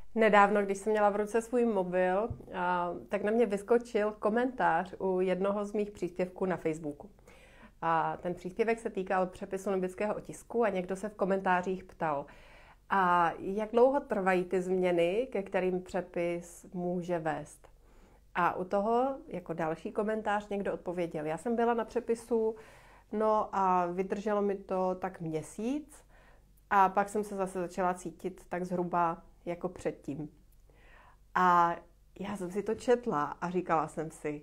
Nedávno, když jsem měla v ruce svůj mobil, tak na mě vyskočil komentář u jednoho z mých příspěvků na Facebooku. A ten příspěvek se týkal přepisu nubického otisku a někdo se v komentářích ptal, a jak dlouho trvají ty změny, ke kterým přepis může vést. A u toho jako další komentář někdo odpověděl, já jsem byla na přepisu, no a vydrželo mi to tak měsíc a pak jsem se zase začala cítit tak zhruba jako předtím. A já jsem si to četla a říkala jsem si,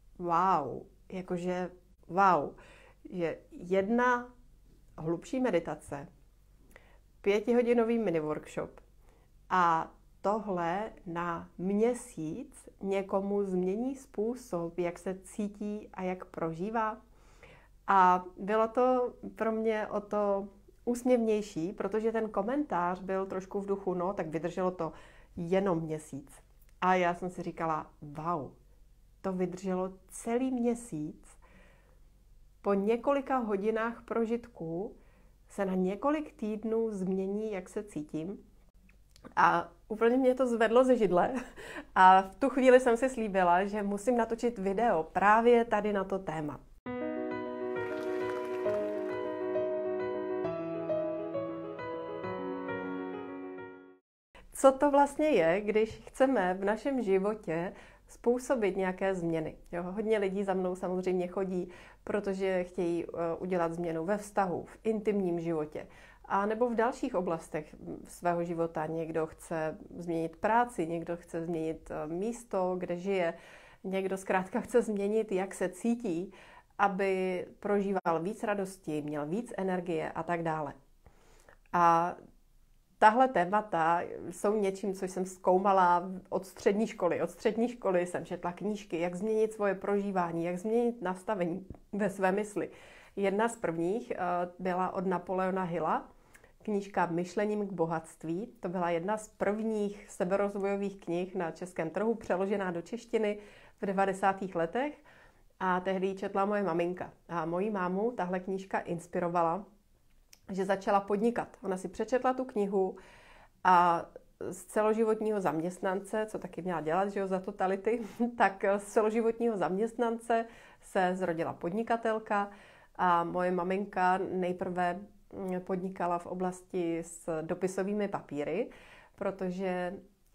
wow, že jedna hlubší meditace, 5hodinový mini workshop a tohle na měsíc někomu změní způsob, jak se cítí a jak prožívá. A bylo to pro mě o to úsměvnější, protože ten komentář byl trošku v duchu, no, tak vydrželo to jenom měsíc. A já jsem si říkala, to vydrželo celý měsíc. Po několika hodinách prožitku se na několik týdnů změní, jak se cítím. A úplně mě to zvedlo ze židle. A v tu chvíli jsem si slíbila, že musím natočit video právě tady na to téma. Co to vlastně je, když chceme v našem životě způsobit nějaké změny? Jo, hodně lidí za mnou samozřejmě chodí, protože chtějí udělat změnu ve vztahu, v intimním životě, a nebo v dalších oblastech svého života. Někdo chce změnit práci, někdo chce změnit místo, kde žije, někdo zkrátka chce změnit, jak se cítí, aby prožíval víc radosti, měl víc energie a tak dále. A tahle témata jsou něčím, co jsem zkoumala od střední školy. Od střední školy jsem četla knížky, jak změnit svoje prožívání, jak změnit nastavení ve své mysli. Jedna z prvních byla od Napoleona Hilla, knížka Myšlením k bohatství. To byla jedna z prvních seberozvojových knih na českém trhu, přeložená do češtiny v 90. letech. A tehdy ji četla moje maminka. A moji mámu tahle knížka inspirovala, že začala podnikat. Ona si přečetla tu knihu a z celoživotního zaměstnance, co taky měla dělat, že jo, za totality, tak z celoživotního zaměstnance se zrodila podnikatelka a moje maminka nejprve podnikala v oblasti s dopisovými papíry, protože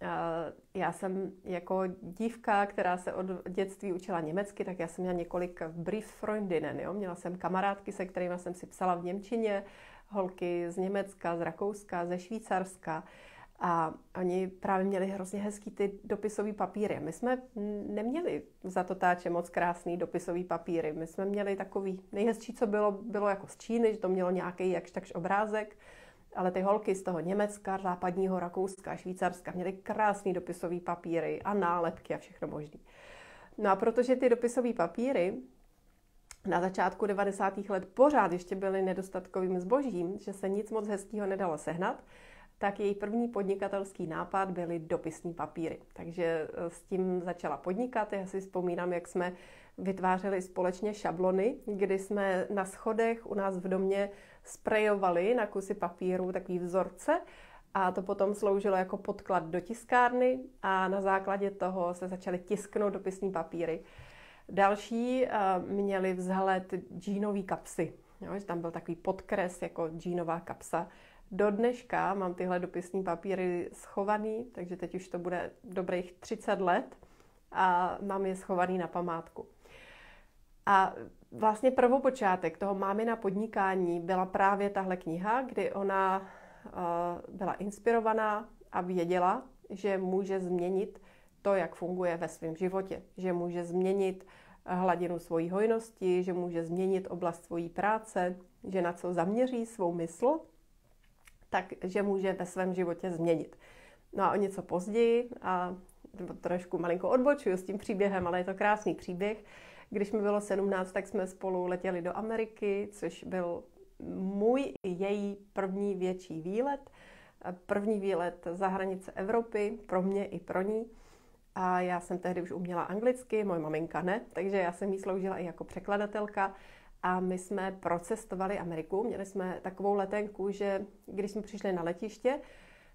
já jsem jako dívka, která se od dětství učila německy, tak já jsem měla několik Brieffreundinnen, jo? Měla jsem kamarádky, se kterými jsem si psala v němčině, holky z Německa, z Rakouska, ze Švýcarska, a oni právě měli hrozně hezký ty dopisový papíry. My jsme neměli za totáče moc krásný dopisový papíry. My jsme měli takový, nejhezčí, co bylo jako z Číny, že to mělo nějaký jakž takž obrázek, ale ty holky z toho Německa, západního Rakouska a Švýcarska měly krásný dopisový papíry a nálepky a všechno možné. No a protože ty dopisové papíry na začátku 90. let pořád ještě byly nedostatkovým zbožím, že se nic moc hezkého nedalo sehnat, tak její první podnikatelský nápad byly dopisní papíry. Takže s tím začala podnikat. Já si vzpomínám, jak jsme vytvářeli společně šablony, kdy jsme na schodech u nás v domě sprejovali na kusy papíru takový vzorce a to potom sloužilo jako podklad do tiskárny a na základě toho se začaly tisknout dopisní papíry. Další měli vzhled džínový kapsy. Jo, že tam byl takový podkres jako džínová kapsa. Do dneška mám tyhle dopisní papíry schovaný, takže teď už to bude dobrých 30 let a mám je schovaný na památku. A vlastně prvopočátek toho mámina podnikání byla právě tahle kniha, kdy ona byla inspirovaná a věděla, že může změnit to, jak funguje ve svém životě, že může změnit hladinu svojí hojnosti, že může změnit oblast svojí práce, že na co zaměří svou mysl, takže může ve svém životě změnit. No a o něco později, a trošku malinko odbočuju s tím příběhem, ale je to krásný příběh. Když mi bylo 17, tak jsme spolu letěli do Ameriky, což byl můj i její první větší výlet. První výlet za hranice Evropy, pro mě i pro ní. A já jsem tehdy už uměla anglicky, moje maminka ne, takže já jsem jí sloužila i jako překladatelka. A my jsme procestovali Ameriku. Měli jsme takovou letenku, že když jsme přišli na letiště,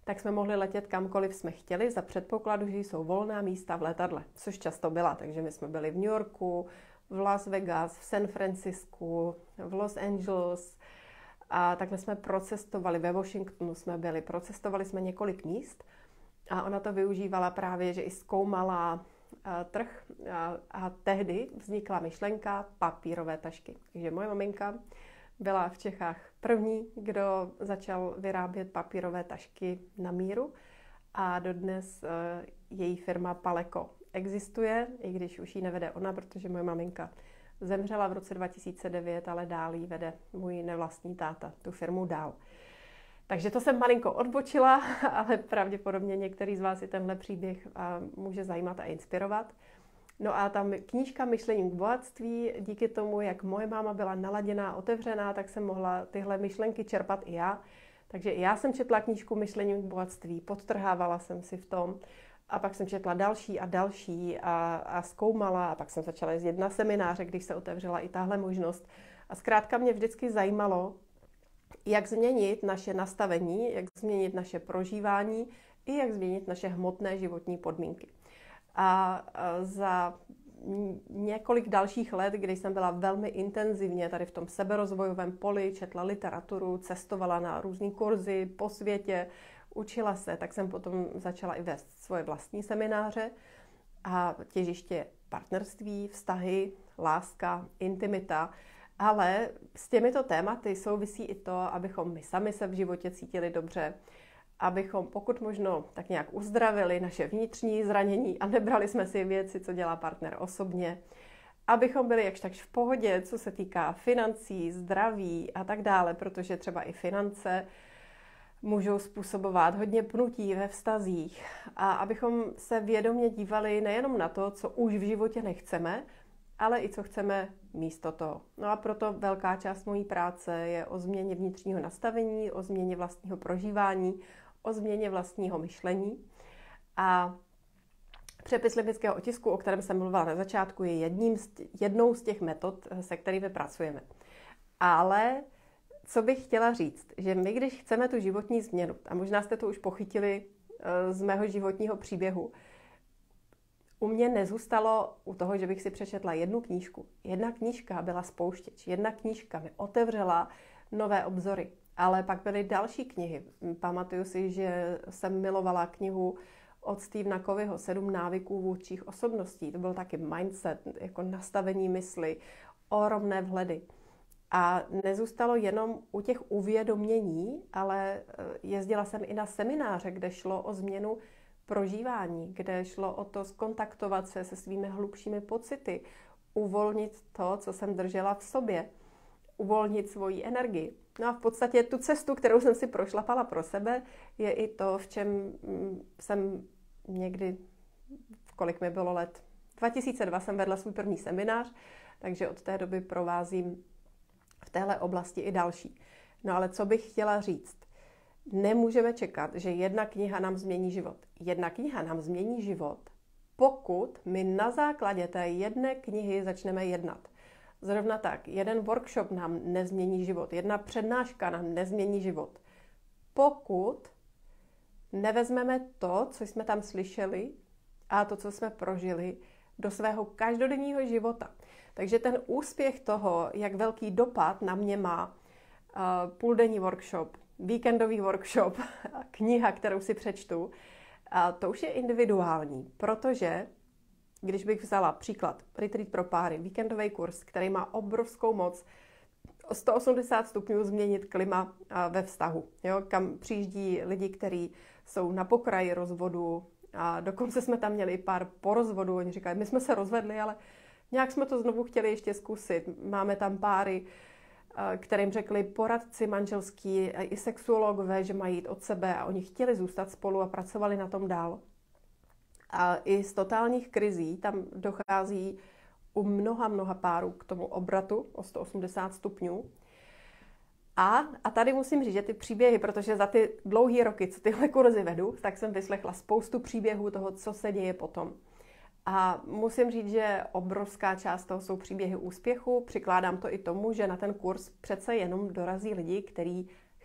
tak jsme mohli letět kamkoliv jsme chtěli za předpokladu, že jsou volná místa v letadle, což často byla. Takže my jsme byli v New Yorku, v Las Vegas, v San Francisku, v Los Angeles a takhle jsme procestovali, ve Washingtonu jsme byli, procestovali jsme několik míst a ona to využívala právě, že i zkoumala trh a tehdy vznikla myšlenka papírové tašky. Takže moje maminka byla v Čechách první, kdo začal vyrábět papírové tašky na míru a dodnes její firma Paleko existuje, i když už ji nevede ona, protože moje maminka zemřela v roce 2009, ale dál ji vede můj nevlastní táta, tu firmu dál. Takže to jsem malinko odbočila, ale pravděpodobně některý z vás i tenhle příběh může zajímat a inspirovat. No a ta knížka Myšlení k bohatství, díky tomu, jak moje máma byla naladěná, otevřená, tak jsem mohla tyhle myšlenky čerpat i já. Takže i já jsem četla knížku Myšlení k bohatství, podtrhávala jsem si v tom a pak jsem četla další a další a zkoumala a pak jsem začala jezdit na semináře, když se otevřela i tahle možnost. A zkrátka mě vždycky zajímalo, jak změnit naše nastavení, jak změnit naše prožívání i jak změnit naše hmotné životní podmínky. A za několik dalších let, kdy jsem byla velmi intenzivně tady v tom seberozvojovém poli, četla literaturu, cestovala na různý kurzy po světě, učila se, tak jsem potom začala i vést svoje vlastní semináře a těžiště partnerství, vztahy, láska, intimita. Ale s těmito tématy souvisí i to, abychom my sami se v životě cítili dobře, abychom pokud možno tak nějak uzdravili naše vnitřní zranění a nebrali jsme si věci, co dělá partner osobně, abychom byli jakž takž v pohodě, co se týká financí, zdraví a tak dále, protože třeba i finance můžou způsobovat hodně pnutí ve vztazích a abychom se vědomě dívali nejenom na to, co už v životě nechceme, ale i co chceme místo toho. No a proto velká část mojí práce je o změně vnitřního nastavení, o změně vlastního prožívání, o změně vlastního myšlení. A přepis limbického otisku, o kterém jsem mluvila na začátku, je jednou z těch metod, se kterými pracujeme. Ale co bych chtěla říct, že my, když chceme tu životní změnu, a možná jste to už pochytili z mého životního příběhu, u mě nezůstalo u toho, že bych si přečetla jednu knížku. Jedna knížka byla spouštěč, jedna knížka mi otevřela nové obzory, ale pak byly další knihy. Pamatuju si, že jsem milovala knihu od Stephena Coveyho 7 návyků vůdčích osobností. To byl taky mindset, jako nastavení mysli, ohromné vhledy. A nezůstalo jenom u těch uvědomění, ale jezdila jsem i na semináře, kde šlo o změnu prožívání, kde šlo o to skontaktovat se se svými hlubšími pocity, uvolnit to, co jsem držela v sobě, uvolnit svoji energii. No a v podstatě tu cestu, kterou jsem si prošlapala pro sebe, je i to, v čem jsem někdy, kolik mi bylo let, 2002 jsem vedla svůj první seminář, takže od té doby provázím v téhle oblasti i další. No ale co bych chtěla říct? Nemůžeme čekat, že jedna kniha nám změní život. Jedna kniha nám změní život, pokud my na základě té jedné knihy začneme jednat. Zrovna tak, jeden workshop nám nezmění život, jedna přednáška nám nezmění život. Pokud nevezmeme to, co jsme tam slyšeli a to, co jsme prožili, do svého každodenního života. Takže ten úspěch toho, jak velký dopad na mě má půldenní workshop, víkendový workshop, kniha, kterou si přečtu, to už je individuální, protože když bych vzala příklad Retreat pro páry, víkendový kurz, který má obrovskou moc o 180 stupňů změnit klima ve vztahu, jo, kam přijíždí lidi, kteří jsou na pokraji rozvodu a dokonce jsme tam měli pár po rozvodu, oni říkají, my jsme se rozvedli, ale nějak jsme to znovu chtěli ještě zkusit. Máme tam páry, kterým řekli poradci manželský i sexuologové, že mají jít od sebe a oni chtěli zůstat spolu a pracovali na tom dál. A i z totálních krizí tam dochází u mnoha párů k tomu obratu o 180 stupňů. A tady musím říct, že ty příběhy, protože za ty dlouhé roky, co tyhle kurzy vedu, tak jsem vyslechla spoustu příběhů toho, co se děje potom. A musím říct, že obrovská část toho jsou příběhy úspěchu. Přikládám to i tomu, že na ten kurz přece jenom dorazí lidi, kteří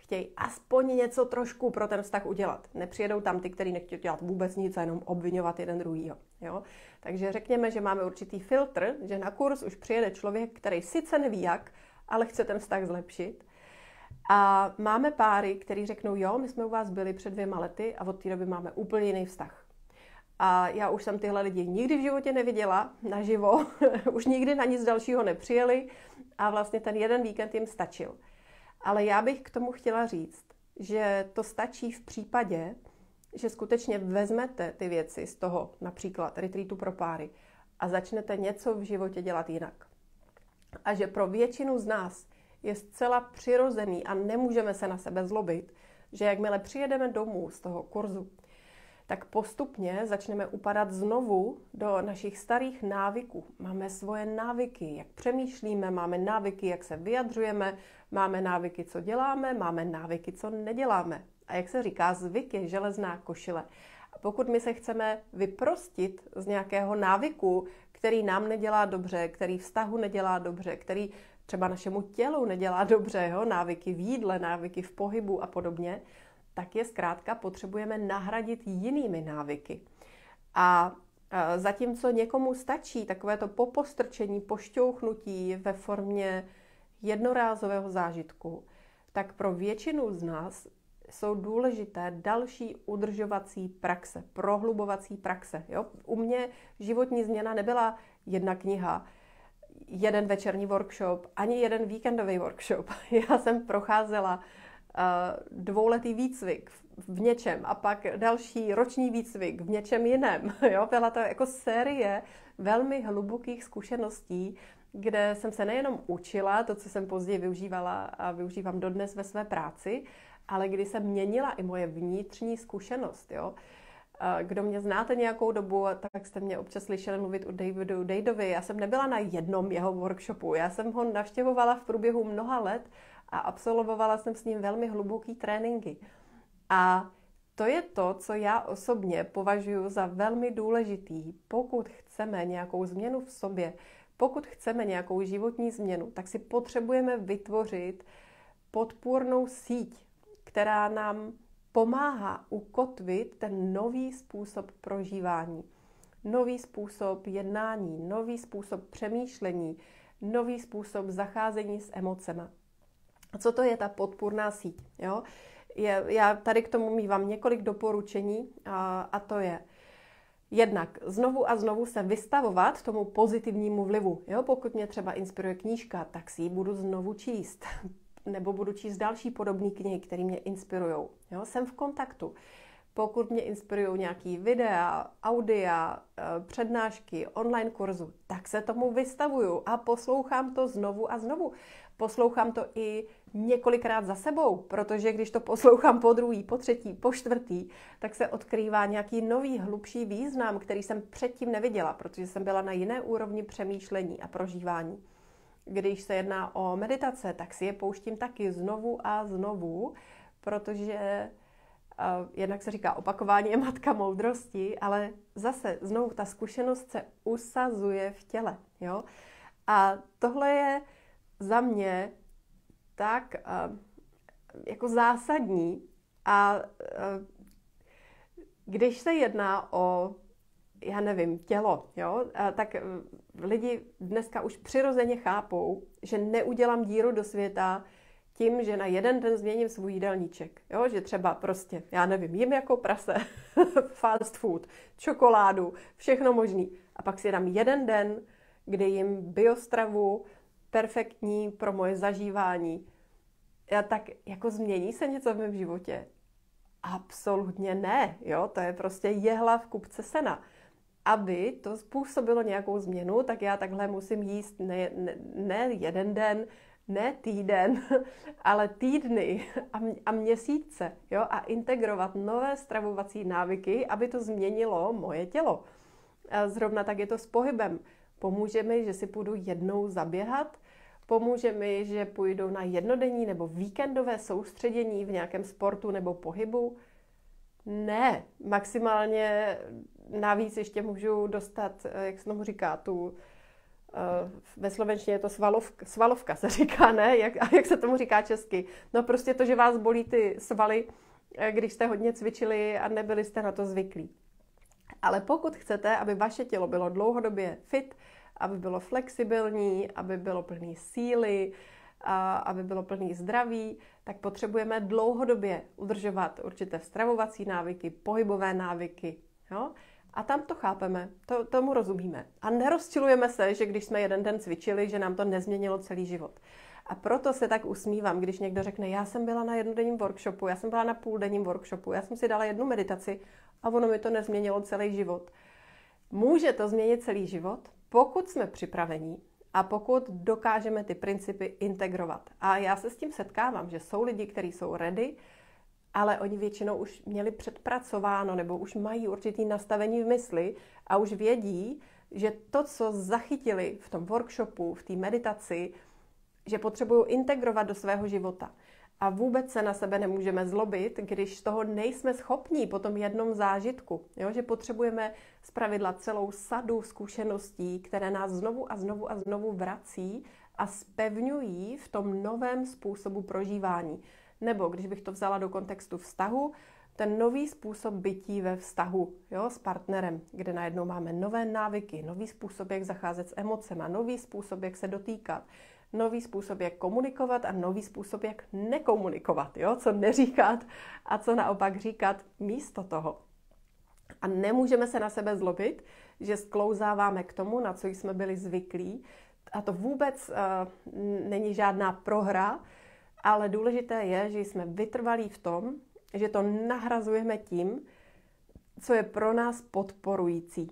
chtějí aspoň něco trošku pro ten vztah udělat. Nepřijedou tam ty, kteří nechtějí dělat vůbec nic a jenom obvinovat jeden druhýho. Jo? Takže řekněme, že máme určitý filtr, že na kurz už přijede člověk, který sice neví jak, ale chce ten vztah zlepšit. A máme páry, kteří řeknou, jo, my jsme u vás byli před 2 lety a od té doby máme úplně jiný vztah. A já už jsem tyhle lidi nikdy v životě neviděla naživo, už nikdy na nic dalšího nepřijeli a vlastně ten jeden víkend jim stačil. Ale já bych k tomu chtěla říct, že to stačí v případě, že skutečně vezmete ty věci z toho například retreatu pro páry a začnete něco v životě dělat jinak. A že pro většinu z nás je zcela přirozený a nemůžeme se na sebe zlobit, že jakmile přijedeme domů z toho kurzu, tak postupně začneme upadat znovu do našich starých návyků. Máme svoje návyky, jak přemýšlíme, máme návyky, jak se vyjadřujeme, máme návyky, co děláme, máme návyky, co neděláme. A jak se říká, zvyk je železná košile. A pokud my se chceme vyprostit z nějakého návyku, který nám nedělá dobře, který vztahu nedělá dobře, který třeba našemu tělu nedělá dobře, jo? Návyky v jídle, návyky v pohybu a podobně, tak je zkrátka potřebujeme nahradit jinými návyky. A zatímco někomu stačí takovéto popostrčení, pošťouchnutí ve formě jednorázového zážitku, tak pro většinu z nás jsou důležité další udržovací praxe, prohlubovací praxe. Jo? U mě životní změna nebyla jedna kniha, jeden večerní workshop, ani jeden víkendový workshop. Já jsem procházela 2letý výcvik v něčem a pak další roční výcvik v něčem jiném. Jo? Byla to jako série velmi hlubokých zkušeností, kde jsem se nejenom učila to, co jsem později využívala a využívám dodnes ve své práci, ale kdy se měnila i moje vnitřní zkušenost. Jo? Kdo mě znáte nějakou dobu, tak jste mě občas slyšeli mluvit o Davidu Dejdovi. Já jsem nebyla na jednom jeho workshopu, já jsem ho navštěvovala v průběhu mnoha let a absolvovala jsem s ním velmi hluboký tréninky. A to je to, co já osobně považuji za velmi důležitý. Pokud chceme nějakou změnu v sobě, pokud chceme nějakou životní změnu, tak si potřebujeme vytvořit podpůrnou síť, která nám pomáhá ukotvit ten nový způsob prožívání, nový způsob jednání, nový způsob přemýšlení, nový způsob zacházení s emocema. A co to je ta podpůrná síť? Jo? Já tady k tomu mívám několik doporučení a to je jednak znovu a znovu se vystavovat tomu pozitivnímu vlivu. Jo? Pokud mě třeba inspiruje knížka, tak si ji budu znovu číst. Nebo budu číst další podobné knihy, které mě inspirují. Jsem v kontaktu. Pokud mě inspirují nějaký videa, audia, přednášky, online kurzu, tak se tomu vystavuju a poslouchám to znovu a znovu. Poslouchám to i několikrát za sebou, protože když to poslouchám po druhý, po třetí, po čtvrtý, tak se odkrývá nějaký nový, hlubší význam, který jsem předtím neviděla, protože jsem byla na jiné úrovni přemýšlení a prožívání. Když se jedná o meditace, tak si je pouštím taky znovu a znovu, protože jednak se říká, opakování je matka moudrosti, ale zase znovu ta zkušenost se usazuje v těle. Jo? A tohle je za mě tak jako zásadní a když se jedná o, já nevím, tělo, jo, tak lidi dneska už přirozeně chápou, že neudělám díru do světa tím, že na jeden den změním svůj jídelníček. Jo, že třeba prostě, já nevím, jím jako prase, fast food, čokoládu, všechno možný. A pak si dám jeden den, kdy jim biostravu, perfektní pro moje zažívání. Tak jako změní se něco v mém životě? Absolutně ne. Jo? To je prostě jehla v kupce sena. Aby to způsobilo nějakou změnu, tak já takhle musím jíst ne jeden den, ne týden, ale týdny a měsíce. Jo? A integrovat nové stravovací návyky, aby to změnilo moje tělo. A zrovna tak je to s pohybem. Pomůže mi, že si půjdu jednou zaběhat, pomůže mi, že půjdu na jednodenní nebo víkendové soustředění v nějakém sportu nebo pohybu. Ne, maximálně navíc ještě můžu dostat, jak se tomu říká, tu ve slovenštině je to svalovka se říká, ne? Jak se tomu říká česky? No prostě to, že vás bolí ty svaly, když jste hodně cvičili a nebyli jste na to zvyklí. Ale pokud chcete, aby vaše tělo bylo dlouhodobě fit, aby bylo flexibilní, aby bylo plný síly, aby bylo plný zdraví, tak potřebujeme dlouhodobě udržovat určité stravovací návyky, pohybové návyky. Jo? A tam to chápeme, tomu rozumíme. A nerozčilujeme se, že když jsme jeden den cvičili, že nám to nezměnilo celý život. A proto se tak usmívám, když někdo řekne, já jsem byla na jednodenním workshopu, já jsem byla na půldenním workshopu, já jsem si dala jednu meditaci a ono mi to nezměnilo celý život. Může to změnit celý život, pokud jsme připraveni a pokud dokážeme ty principy integrovat. A já se s tím setkávám, že jsou lidi, kteří jsou ready, ale oni většinou už měli předpracováno nebo už mají určitý nastavení v mysli a už vědí, že to, co zachytili v tom workshopu, v té meditaci, že potřebují integrovat do svého života. A vůbec se na sebe nemůžeme zlobit, když z toho nejsme schopní po tom jednom zážitku. Jo? Že potřebujeme zpravidla celou sadu zkušeností, které nás znovu a znovu a znovu vrací a zpevňují v tom novém způsobu prožívání. Nebo když bych to vzala do kontextu vztahu, ten nový způsob bytí ve vztahu, jo, s partnerem, kde najednou máme nové návyky, nový způsob, jak zacházet s emocema, nový způsob, jak se dotýkat, nový způsob, jak komunikovat a nový způsob, jak nekomunikovat, jo? Co neříkat a co naopak říkat místo toho. A nemůžeme se na sebe zlobit, že sklouzáváme k tomu, na co jsme byli zvyklí. A to vůbec není žádná prohra, ale důležité je, že jsme vytrvalí v tom, že to nahrazujeme tím, co je pro nás podporující.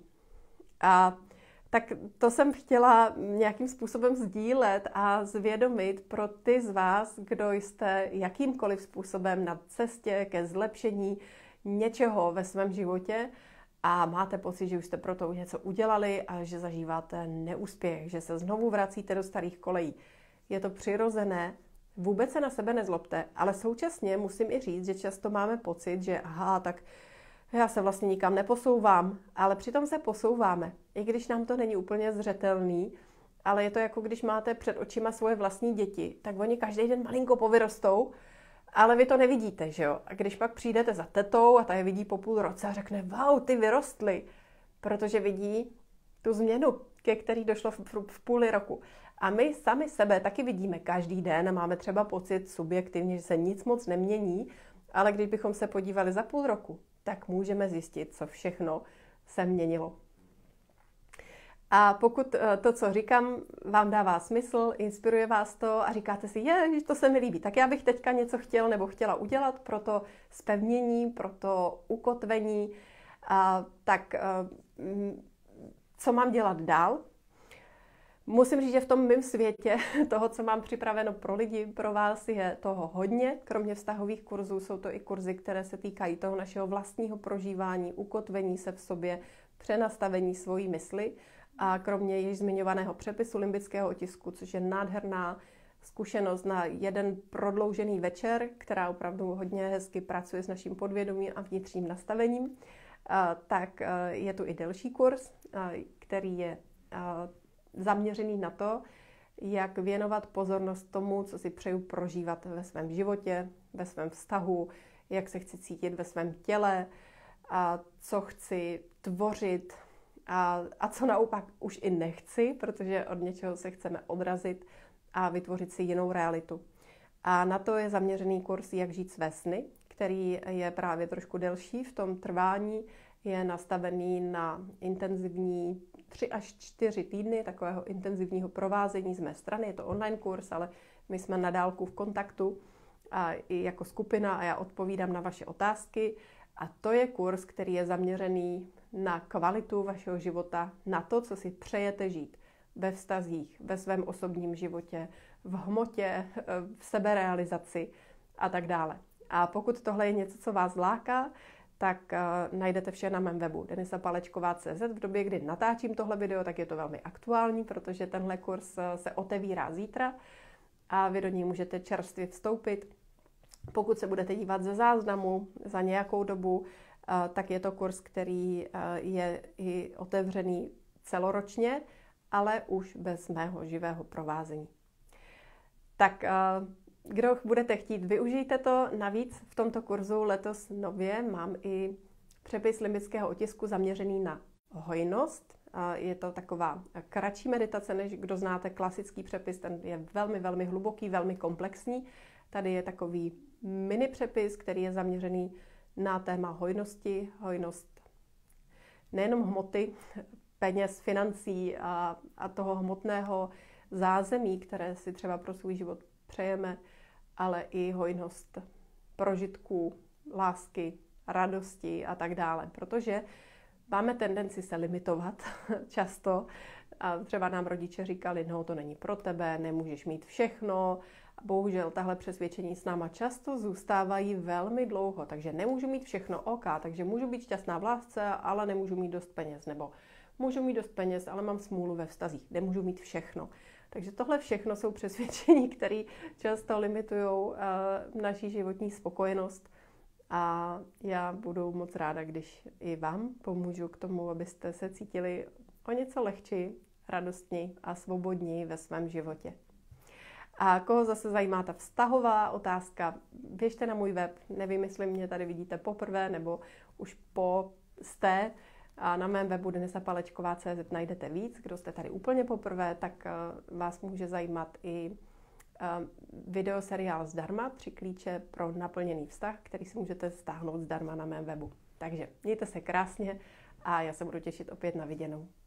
A tak to jsem chtěla nějakým způsobem sdílet a zvědomit pro ty z vás, kdo jste jakýmkoliv způsobem na cestě ke zlepšení něčeho ve svém životě a máte pocit, že už jste pro to něco udělali a že zažíváte neúspěch, že se znovu vracíte do starých kolejí. Je to přirozené, vůbec se na sebe nezlobte, ale současně musím i říct, že často máme pocit, že tak já se vlastně nikam neposouvám, ale přitom se posouváme, i když nám to není úplně zřetelný, ale je to jako když máte před očima svoje vlastní děti, tak oni každý den malinko povyrostou, ale vy to nevidíte, že jo? A když pak přijdete za tetou a ta je vidí po půl roce a řekne, wow, ty vyrostly, protože vidí tu změnu, ke který došlo v půli roku. A my sami sebe taky vidíme každý den a máme třeba pocit subjektivně, že se nic moc nemění, ale když bychom se podívali za půl roku, tak můžeme zjistit, co všechno se měnilo. A pokud to, co říkám, vám dává smysl, inspiruje vás to a říkáte si, to se mi líbí, tak já bych teďka něco chtěl nebo chtěla udělat pro to zpevnění, pro to ukotvení, tak co mám dělat dál? Musím říct, že v tom mém světě toho, co mám připraveno pro lidi, pro vás je toho hodně. Kromě vztahových kurzů jsou to i kurzy, které se týkají toho našeho vlastního prožívání, ukotvení se v sobě, přenastavení svojí mysli. A kromě již zmiňovaného přepisu limbického otisku, což je nádherná zkušenost na jeden prodloužený večer, která opravdu hodně hezky pracuje s naším podvědomím a vnitřním nastavením, tak je tu i delší kurz, který je zaměřený na to, jak věnovat pozornost tomu, co si přeju prožívat ve svém životě, ve svém vztahu, jak se chci cítit ve svém těle, a co chci tvořit a co naopak už i nechci, protože od něčeho se chceme odrazit a vytvořit si jinou realitu. A na to je zaměřený kurz Jak žít své sny, který je právě trošku delší v tom trvání, je nastavený na intenzivní 3 až 4 týdny takového intenzivního provázení z mé strany. Je to online kurz, ale my jsme na dálku v kontaktu a i jako skupina a já odpovídám na vaše otázky. A to je kurz, který je zaměřený na kvalitu vašeho života, na to, co si přejete žít ve vztazích, ve svém osobním životě, v hmotě, v seberealizaci a tak dále. A pokud tohle je něco, co vás láká, tak najdete vše na mém webu denisapalečková.cz. V době, kdy natáčím tohle video, tak je to velmi aktuální, protože tenhle kurz se otevírá zítra a vy do něj můžete čerstvě vstoupit. Pokud se budete dívat ze záznamu za nějakou dobu, tak je to kurz, který je i otevřený celoročně ale už bez mého živého provázení. Tak kdo budete chtít, využijte to. Navíc v tomto kurzu letos nově mám i přepis limbického otisku zaměřený na hojnost. Je to taková kratší meditace, než kdo znáte klasický přepis, ten je velmi, velmi hluboký, velmi komplexní. Tady je takový mini přepis, který je zaměřený na téma hojnosti, hojnost nejenom hmoty, peněz, financí a toho hmotného zázemí, které si třeba pro svůj život přejeme, ale i hojnost prožitků, lásky, radosti a tak dále. Protože máme tendenci se limitovat často. A třeba nám rodiče říkali, no to není pro tebe, nemůžeš mít všechno. Bohužel tahle přesvědčení s náma často zůstávají velmi dlouho, takže nemůžu mít všechno, OK, takže můžu být šťastná v lásce, ale nemůžu mít dost peněz, nebo můžu mít dost peněz, ale mám smůlu ve vztazích, nemůžu mít všechno. Takže tohle všechno jsou přesvědčení, které často limitují naši životní spokojenost a já budu moc ráda, když i vám pomůžu k tomu, abyste se cítili o něco lehčí, radostní a svobodní ve svém životě. A koho zase zajímá ta vztahová otázka, běžte na můj web, nevím, jestli mě tady vidíte poprvé nebo už po jste. A na mém webu denisapalečková.cz najdete víc. Kdo jste tady úplně poprvé, tak vás může zajímat i videoseriál zdarma, 3 klíče pro naplněný vztah, který si můžete stáhnout zdarma na mém webu. Takže mějte se krásně a já se budu těšit opět na viděnou.